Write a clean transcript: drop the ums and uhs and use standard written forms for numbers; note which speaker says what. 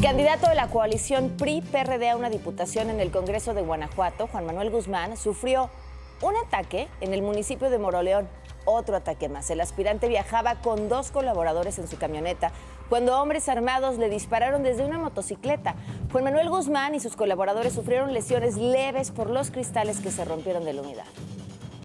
Speaker 1: El candidato de la coalición PRI-PRD a una diputación en el Congreso de Guanajuato, Juan Manuel Guzmán, sufrió un ataque en el municipio de Moroleón. Otro ataque más. El aspirante viajaba con 2 colaboradores en su camioneta cuando hombres armados le dispararon desde una motocicleta. Juan Manuel Guzmán y sus colaboradores sufrieron lesiones leves por los cristales que se rompieron de la unidad.